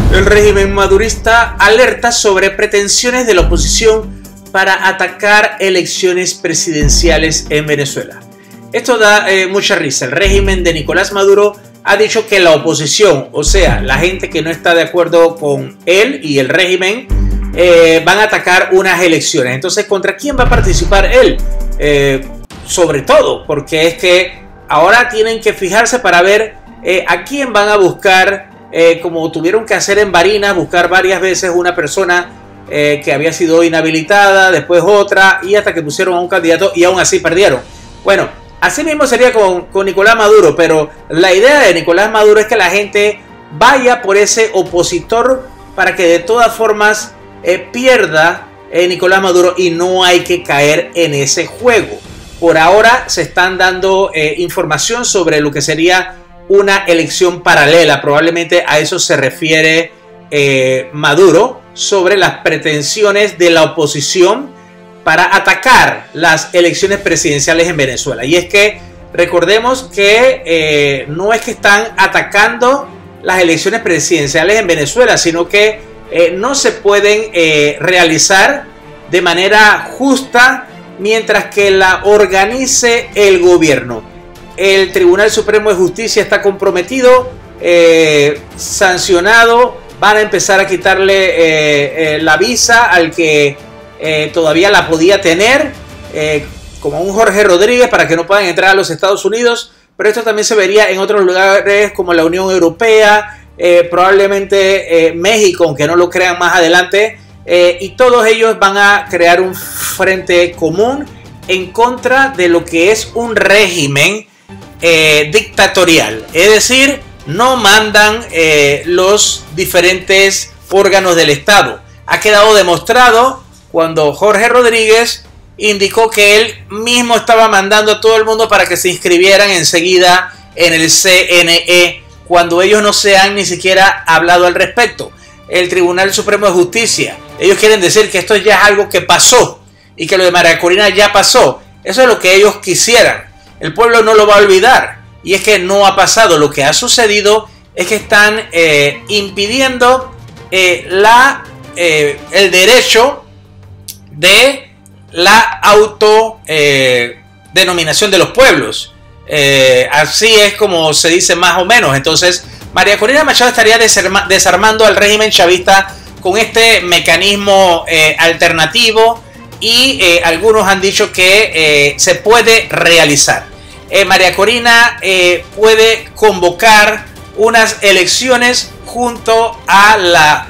El régimen madurista alerta sobre pretensiones de la oposición para atacar elecciones presidenciales en Venezuela. Esto da mucha risa. El régimen de Nicolás Maduro ha dicho que la oposición, o sea, la gente que no está de acuerdo con él y el régimen, van a atacar unas elecciones. Entonces, ¿contra quién va a participar él? Sobre todo, porque es que ahora tienen que fijarse para ver a quién van a buscar, como tuvieron que hacer en Barinas, buscar varias veces una persona que había sido inhabilitada, después otra, y hasta que pusieron a un candidato y aún así perdieron. Bueno, así mismo sería con Nicolás Maduro, pero la idea de Nicolás Maduro es que la gente vaya por ese opositor para que de todas formas pierda Nicolás Maduro, y no hay que caer en ese juego. Por ahora se están dando información sobre lo que sería una elección paralela. Probablemente a eso se refiere Maduro, sobre las pretensiones de la oposición para atacar las elecciones presidenciales en Venezuela. Y es que recordemos que no es que están atacando las elecciones presidenciales en Venezuela, sino que no se pueden realizar de manera justa mientras que la organice el gobierno. El Tribunal Supremo de Justicia está comprometido, sancionado. Van a empezar a quitarle la visa al que todavía la podía tener, como un Jorge Rodríguez, para que no puedan entrar a los Estados Unidos. Pero esto también se vería en otros lugares como la Unión Europea, probablemente México, aunque no lo crean más adelante. Y todos ellos van a crear un frente común en contra de lo que es un régimen dictatorial. Es decir, no mandan los diferentes órganos del Estado. Ha quedado demostrado cuando Jorge Rodríguez indicó que él mismo estaba mandando a todo el mundo para que se inscribieran enseguida en el CNE, cuando ellos no se han ni siquiera hablado al respecto. El Tribunal Supremo de Justicia, ellos quieren decir que esto ya es algo que pasó y que lo de María Corina ya pasó. Eso es lo que ellos quisieran. El pueblo no lo va a olvidar, y es que no ha pasado. Lo que ha sucedido es que están impidiendo el derecho de la autodenominación de los pueblos. Así es como se dice más o menos. Entonces, María Corina Machado estaría desarmando al régimen chavista con este mecanismo alternativo, y algunos han dicho que se puede realizar. María Corina puede convocar unas elecciones junto a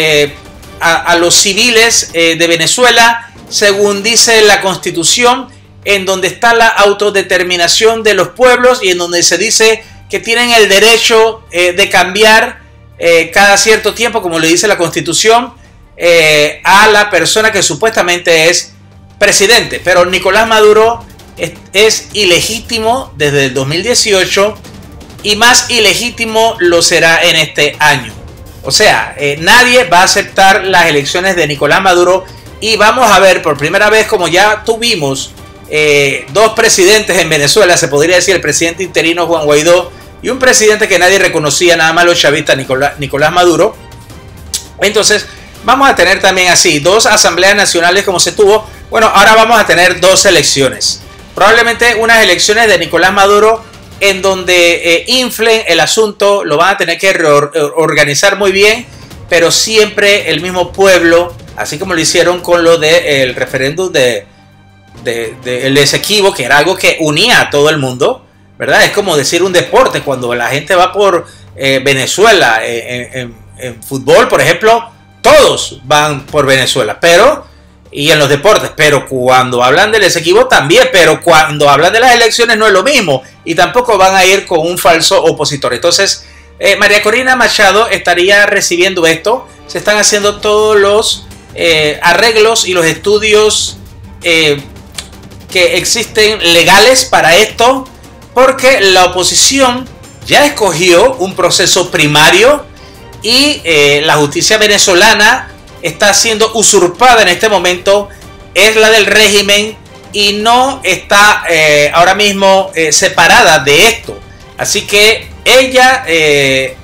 los civiles de Venezuela, según dice la Constitución, en donde está la autodeterminación de los pueblos y en donde se dice que tienen el derecho de cambiar cada cierto tiempo, como le dice la Constitución, a la persona que supuestamente es presidente. Pero Nicolás Maduro es ilegítimo desde el 2018, y más ilegítimo lo será en este año. O sea, nadie va a aceptar las elecciones de Nicolás Maduro, y vamos a ver por primera vez, como ya tuvimos dos presidentes en Venezuela, se podría decir el presidente interino Juan Guaidó y un presidente que nadie reconocía, nada más los chavistas, Nicolás Maduro. Entonces vamos a tener también así dos asambleas nacionales como se tuvo. Bueno, ahora vamos a tener dos elecciones, probablemente unas elecciones de Nicolás Maduro en donde inflen el asunto, lo van a tener que organizar muy bien, pero siempre el mismo pueblo, así como lo hicieron con lo del referéndum del Esequibo, que era algo que unía a todo el mundo, ¿verdad? Es como decir un deporte, cuando la gente va por Venezuela en fútbol, por ejemplo, todos van por Venezuela, y en los deportes, pero cuando hablan del Esequibo también, pero cuando hablan de las elecciones no es lo mismo, y tampoco van a ir con un falso opositor. Entonces, María Corina Machado estaría recibiendo esto. Se están haciendo todos los arreglos y los estudios que existen legales para esto, porque la oposición ya escogió un proceso primario, y la justicia venezolana está siendo usurpada en este momento, es la del régimen, y no está ahora mismo separada de esto. Así que ella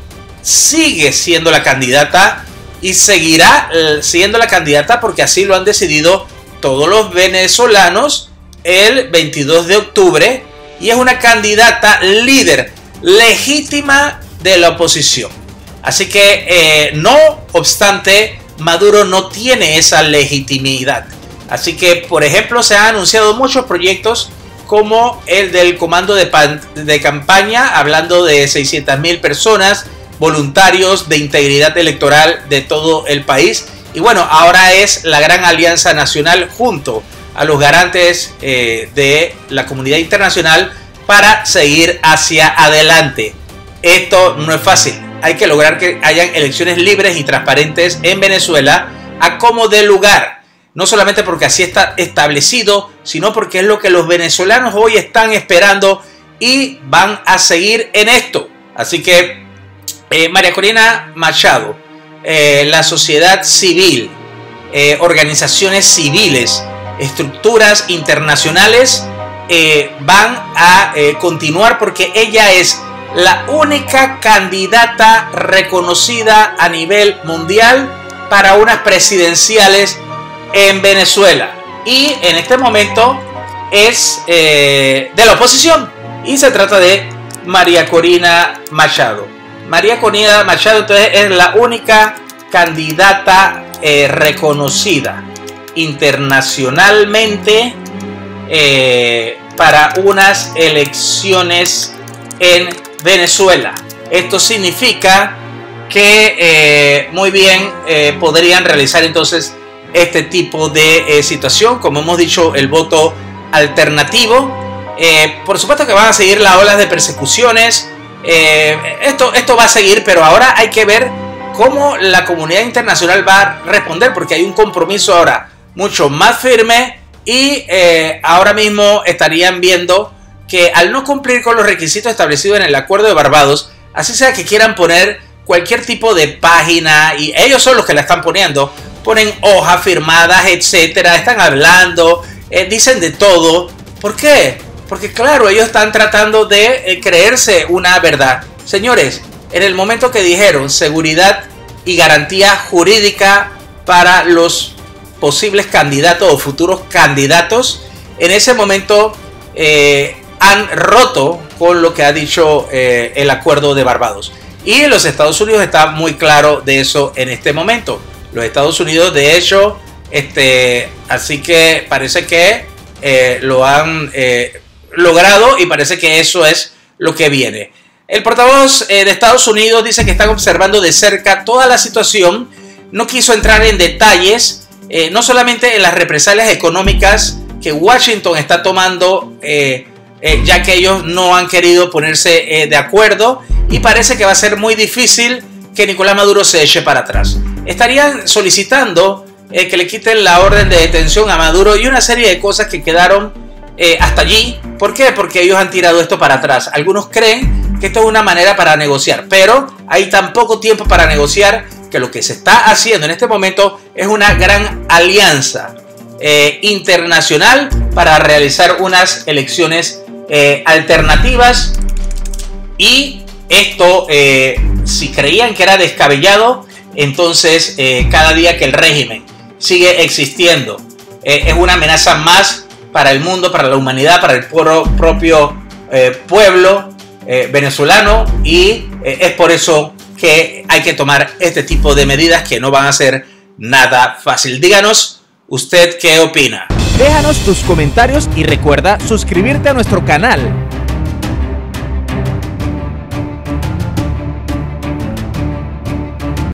sigue siendo la candidata y seguirá siendo la candidata porque así lo han decidido todos los venezolanos el 22 de octubre y es una candidata líder legítima de la oposición. Así que no obstante, Maduro no tiene esa legitimidad. Así que, por ejemplo, se han anunciado muchos proyectos como el del comando de campaña, hablando de 600.000 personas, voluntarios de integridad electoral de todo el país. Y bueno, ahora es la Gran Alianza Nacional junto a los garantes de la comunidad internacional para seguir hacia adelante. Esto no es fácil. Hay que lograr que hayan elecciones libres y transparentes en Venezuela a como dé lugar. No solamente porque así está establecido, sino porque es lo que los venezolanos hoy están esperando y van a seguir en esto. Así que María Corina Machado, la sociedad civil, organizaciones civiles, estructuras internacionales van a continuar porque ella es la única candidata reconocida a nivel mundial para unas presidenciales en Venezuela y en este momento es de la oposición y se trata de María Corina Machado. María Corina Machado entonces es la única candidata reconocida internacionalmente para unas elecciones en Venezuela. Esto significa que muy bien podrían realizar entonces este tipo de situación, como hemos dicho, el voto alternativo. Por supuesto que van a seguir las olas de persecuciones. Esto va a seguir, pero ahora hay que ver cómo la comunidad internacional va a responder, porque hay un compromiso ahora mucho más firme y ahora mismo estarían viendo que al no cumplir con los requisitos establecidos en el Acuerdo de Barbados, así sea que quieran poner cualquier tipo de página, y ellos son los que la están poniendo, ponen hojas firmadas, etcétera, están hablando, dicen de todo. ¿Por qué? Porque claro, ellos están tratando de creerse una verdad. Señores, en el momento que dijeron seguridad y garantía jurídica para los posibles candidatos o futuros candidatos, en ese momento han roto con lo que ha dicho el Acuerdo de Barbados. Y los Estados Unidos está muy claro de eso en este momento. Los Estados Unidos, de hecho, así que parece que lo han logrado y parece que eso es lo que viene. El portavoz de Estados Unidos dice que están observando de cerca toda la situación. No quiso entrar en detalles, no solamente en las represalias económicas que Washington está tomando, ya que ellos no han querido ponerse de acuerdo y parece que va a ser muy difícil que Nicolás Maduro se eche para atrás. Estarían solicitando que le quiten la orden de detención a Maduro y una serie de cosas que quedaron hasta allí. ¿Por qué? Porque ellos han tirado esto para atrás. Algunos creen que esto es una manera para negociar, pero hay tan poco tiempo para negociar que lo que se está haciendo en este momento es una gran alianza internacional para realizar unas elecciones alternativas. Y esto, si creían que era descabellado, entonces cada día que el régimen sigue existiendo es una amenaza más para el mundo, para la humanidad, para el propio pueblo venezolano, y es por eso que hay que tomar este tipo de medidas que no van a ser nada fácil. Díganos usted qué opina. Déjanos tus comentarios y recuerda suscribirte a nuestro canal.